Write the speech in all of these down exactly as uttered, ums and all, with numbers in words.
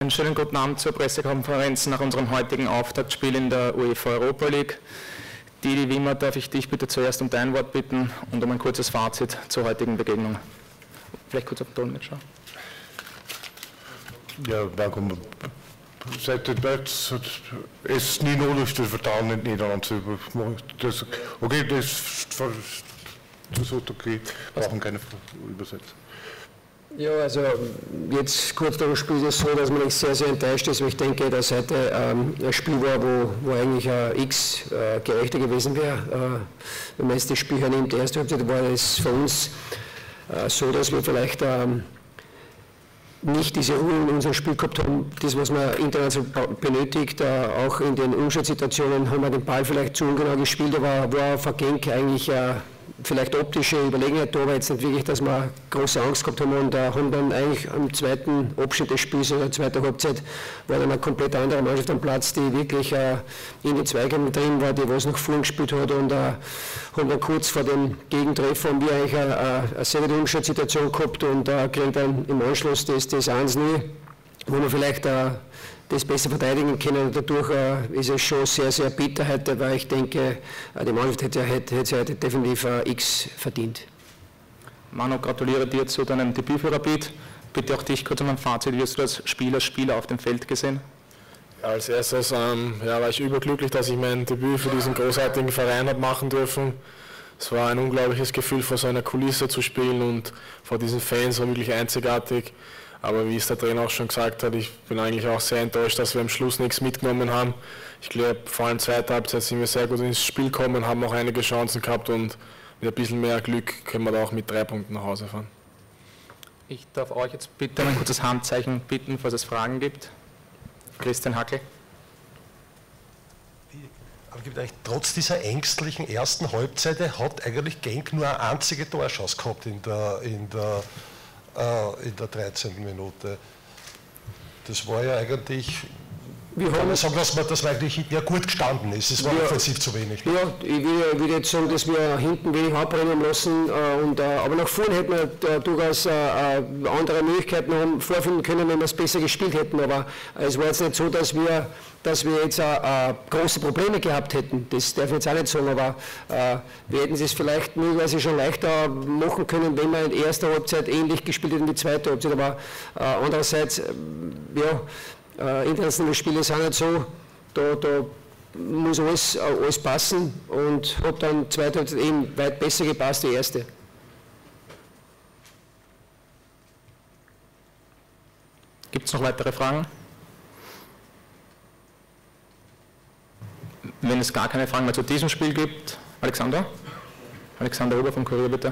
Einen schönen guten Abend zur Pressekonferenz nach unserem heutigen Auftaktspiel in der UEFA Europa League. Didi Wimmer, darf ich dich bitte zuerst um dein Wort bitten und um ein kurzes Fazit zur heutigen Begegnung. Vielleicht kurz auf den Ton mitschauen. Ja, welkom. Seit het bed is niet nodig te vertalen in het Nederlands. Dus, okay, das ist okay. Wir brauchen keine Übersetzung. Ja, also jetzt kurz nach dem Spiel ist es so, dass man sehr, sehr enttäuscht ist, weil ich denke, dass heute ähm, ein Spiel war, wo, wo eigentlich äh, X äh, gerechter gewesen wäre. Äh, wenn man jetzt das Spiel hernimmt, die erste Halbzeit war es für uns äh, so, dass wir vielleicht ähm, nicht diese Ruhe in unserem Spiel gehabt haben, das, was man international benötigt. Äh, auch in den Umschaltsituationen haben wir den Ball vielleicht zu ungenau gespielt, aber war für Genk eigentlich äh, vielleicht optische Überlegenheit da, aber jetzt nicht wirklich, dass wir große Angst gehabt haben und äh, haben dann eigentlich am zweiten Abschnitt des Spiels, oder zweiter Halbzeit, war dann eine komplett andere Mannschaft am Platz, die wirklich äh, in die Zweikampf drin war, die was nach vorn gespielt hat und äh, haben dann kurz vor dem Gegentreffer haben wir eigentlich eine, eine sehr gute Umschaltsituation gehabt und äh, kriegen dann im Anschluss das, das eins null, wo wir vielleicht äh, das besser verteidigen können. Dadurch äh, ist es schon sehr, sehr bitter heute, weil ich denke, äh, die Mannschaft hätte, hätte, hätte heute definitiv äh, X verdient. Manu, gratuliere dir zu deinem Debüt für Rapid. Bitte auch dich kurz um ein Fazit. Wie hast du das Spiel als Spieler auf dem Feld gesehen? Ja, als erstes ähm, ja, war ich überglücklich, dass ich mein Debüt für diesen großartigen Verein habe machen dürfen. Es war ein unglaubliches Gefühl, vor so einer Kulisse zu spielen und vor diesen Fans, war wirklich einzigartig. Aber wie es der Trainer auch schon gesagt hat, ich bin eigentlich auch sehr enttäuscht, dass wir am Schluss nichts mitgenommen haben. Ich glaube, vor allem zweiter Halbzeit sind wir sehr gut ins Spiel gekommen, haben auch einige Chancen gehabt und mit ein bisschen mehr Glück können wir da auch mit drei Punkten nach Hause fahren. Ich darf euch jetzt bitte um ein kurzes Handzeichen bitten, falls es Fragen gibt. Christian Hackel. Aber gibt eigentlich trotz dieser ängstlichen ersten Halbzeit hat eigentlich Genk nur eine einzige Torchance gehabt in der, in der in der dreizehnten Minute. Das war ja eigentlich, wir kann man sagen, dass man das eigentlich ja gut gestanden ist. Es war ja offensiv zu wenig. Ja, ich würde, würde jetzt sagen, dass wir hinten wenig abbrennen lassen, äh, und, äh, aber nach vorne hätten wir äh, durchaus äh, andere Möglichkeiten haben, vorfinden können, wenn wir es besser gespielt hätten. Aber äh, es war jetzt nicht so, dass wir, dass wir jetzt äh, äh, große Probleme gehabt hätten. Das darf ich jetzt auch nicht sagen, aber äh, wir hätten es vielleicht möglicherweise schon leichter machen können, wenn wir in der ersten Halbzeit ähnlich gespielt hätten wie die zweite Halbzeit. Aber äh, andererseits, äh, ja, Äh, internationale Spiele sind nicht so, da, da muss alles, äh, alles passen und hat dann zweite Halbzeit eben weit besser gepasst wie die erste. Gibt es noch weitere Fragen? Wenn es gar keine Fragen mehr zu diesem Spiel gibt, Alexander? Alexander Huber vom Kurier, bitte.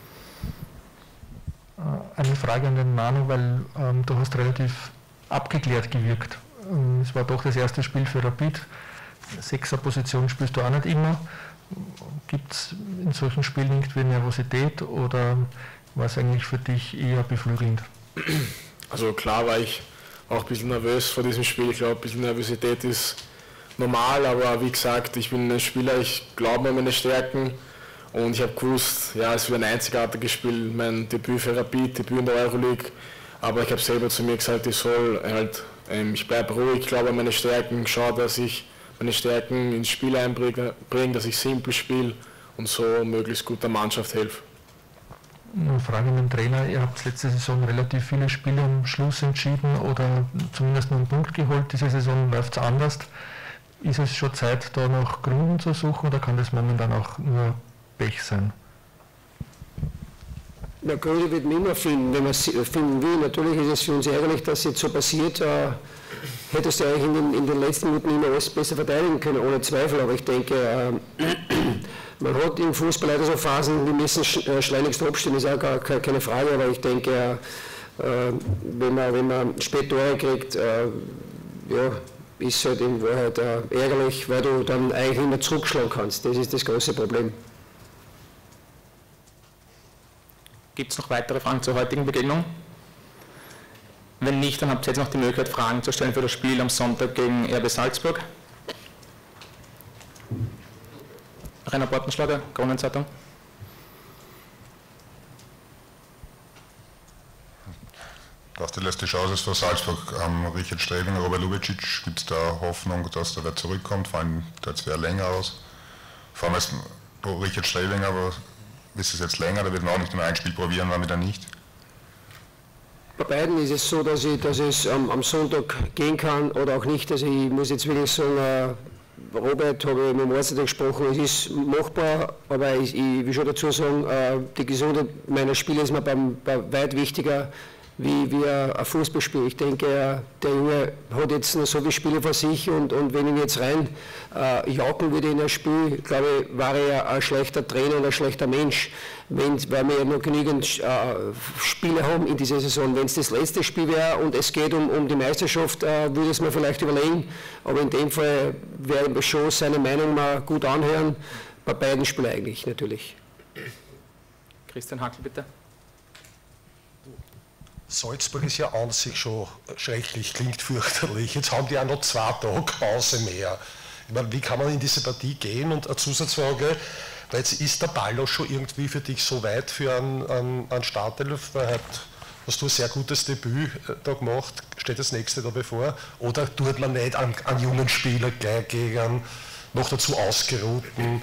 Eine Frage an den Manu, weil ähm, du hast relativ abgeklärt gewirkt. Es war doch das erste Spiel für Rapid. Sechser-Position spielst du auch nicht immer. Gibt es in solchen Spielen irgendwie Nervosität oder war es eigentlich für dich eher beflügelnd? Also klar war ich auch ein bisschen nervös vor diesem Spiel. Ich glaube, ein bisschen Nervosität ist normal, aber wie gesagt, ich bin ein Spieler, ich glaube an meine Stärken und ich habe gewusst, ja, es wird ein einzigartiges Spiel, mein Debüt für Rapid, Debüt in der Euroleague. Aber ich habe selber zu mir gesagt, ich soll halt, ähm, ich bleibe ruhig, ich glaube an meine Stärken, schaue, dass ich meine Stärken ins Spiel einbringe, dass ich simpel spiele und so möglichst gut der Mannschaft helfe. Eine Frage an den Trainer, ihr habt letzte Saison relativ viele Spiele am Schluss entschieden oder zumindest nur einen Punkt geholt, diese Saison läuft es anders. Ist es schon Zeit, da nach Gründen zu suchen oder kann das momentan auch nur Pech sein? Na, Gründe wird man immer finden, wenn man es finden will. Natürlich ist es für uns ärgerlich, dass es jetzt so passiert. Äh, hättest du eigentlich in den, in den letzten Minuten immer alles besser verteidigen können, ohne Zweifel. Aber ich denke, äh, man hat im Fußball leider so Phasen, die müssen sch äh, schleunigst abstehen, ist auch gar keine Frage. Aber ich denke, äh, wenn, man, wenn man spät Tore kriegt, äh, ja, ist es halt in Wahrheit äh, ärgerlich, weil du dann eigentlich immer zurückschlagen kannst. Das ist das große Problem. Gibt es noch weitere Fragen zur heutigen Begegnung? Wenn nicht, dann habt ihr jetzt noch die Möglichkeit, Fragen zu stellen für das Spiel am Sonntag gegen R B Salzburg. Rainer Bortenschlager, Kronenzeitung. Auf die letzte Chance ist für Salzburg ähm, Richard Strebinger, Robert Lubicic. Gibt es da Hoffnung, dass da wer zurückkommt? Vor allem, da jetzt wer länger aus. Vor allem ist Richard Strebinger, aber ist es jetzt länger, da wird man auch nicht nur ein Spiel probieren, war wieder nicht. Bei beiden ist es so, dass, ich, dass es am, am Sonntag gehen kann oder auch nicht. Also ich muss jetzt wirklich sagen, äh, Robert, habe ich mit dem Arzt gesprochen, es ist machbar, aber ich, ich will schon dazu sagen, äh, die Gesundheit meiner Spieler ist mir beim, bei weit wichtiger wie, wie ein Fußballspiel. Ich denke, der Junge hat jetzt noch so viele Spiele vor sich und, und wenn ich ihn jetzt rein äh, jagen würde in ein Spiel, glaube ich, war er ein schlechter Trainer und ein schlechter Mensch, wenn, weil wir ja noch genügend äh, Spiele haben in dieser Saison. Wenn es das letzte Spiel wäre und es geht um, um die Meisterschaft, äh, würde es mir vielleicht überlegen, aber in dem Fall werde ich schon seine Meinung mal gut anhören, bei beiden Spielen eigentlich natürlich. Christian Hackl, bitte. Salzburg ist ja an sich schon schrecklich, klingt fürchterlich. Jetzt haben die auch noch zwei Tage Pause mehr. Ich meine, wie kann man in diese Partie gehen? Und eine Zusatzfrage, weil jetzt ist der Ball auch schon irgendwie für dich so weit für einen, einen, einen Startelf, weil halt hast du ein sehr gutes Debüt da gemacht, steht das nächste da bevor? Oder tut man nicht einen, einen jungen Spieler gleich gegen einen noch dazu ausgeruhten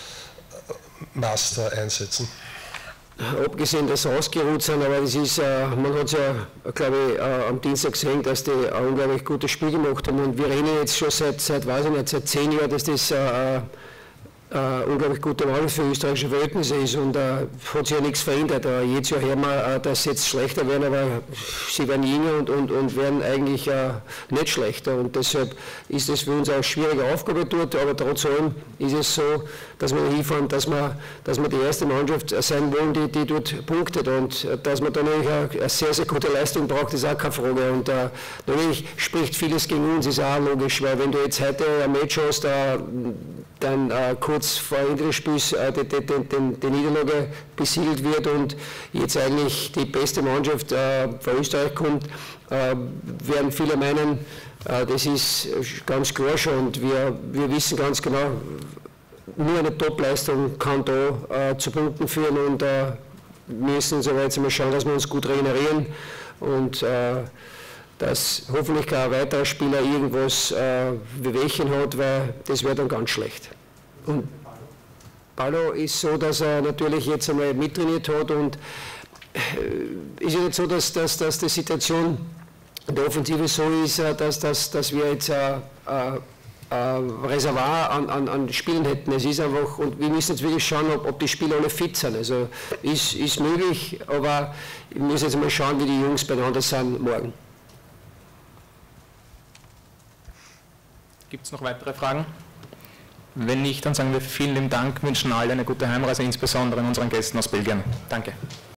Master einsetzen? Abgesehen, dass sie ausgeruht sind, aber das ist, äh, man hat es ja, glaube ich, äh, am Dienstag gesehen, dass die ein unglaublich gutes Spiel gemacht haben und wir reden jetzt schon seit, seit weiß ich nicht, seit zehn Jahren, dass das äh, äh, unglaublich gute Wahl für österreichische Verhältnisse ist und äh, hat sich ja nichts verändert. Äh, jedes Jahr hören wir, äh, dass sie jetzt schlechter werden, aber sie werden jünger und, und, und werden eigentlich äh, nicht schlechter und deshalb ist es für uns eine schwierige Aufgabe dort, aber trotz allem ist es so, dass wir hinfahren, dass wir, dass wir die erste Mannschaft sein wollen, die, die dort punktet und äh, dass man da natürlich eine sehr, sehr gute Leistung braucht, ist auch keine Frage und äh, natürlich spricht vieles gegen uns, ist auch logisch, weil wenn du jetzt heute ein Match hast, äh, dann äh, kurz vor Ende des Spiels äh, die, die, die, die Niederlage besiegelt wird und jetzt eigentlich die beste Mannschaft äh, von Österreich kommt, äh, werden viele meinen, äh, das ist ganz klar schon und wir, wir wissen ganz genau, nur eine Topleistung kann da äh, zu Punkten führen und äh, müssen soweit jetzt mal schauen, dass wir uns gut regenerieren und äh, dass hoffentlich kein weiterer Spieler irgendwas äh, Wehwehchen hat, weil das wäre dann ganz schlecht. Und Paolo ist so, dass er natürlich jetzt einmal mittrainiert hat und äh, ist ja nicht so, dass, dass, dass die Situation in der Offensive so ist, dass, dass, dass wir jetzt äh, äh, Reservoir an, an, an Spielen hätten. Es ist einfach, und wir müssen jetzt wirklich schauen, ob, ob die Spieler alle fit sind. Also ist, ist möglich, aber ich muss jetzt mal schauen, wie die Jungs beieinander sind morgen. Gibt es noch weitere Fragen? Wenn nicht, dann sagen wir vielen lieben Dank, wünschen alle eine gute Heimreise, insbesondere unseren Gästen aus Belgien. Danke.